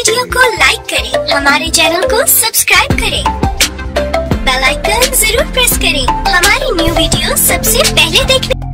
video को like करें, हमारे चैनल को सब्सक्राइब करें, बेल आइकन जरूर प्रेस करें हमारी न्यू वीडियो सबसे पहले देखने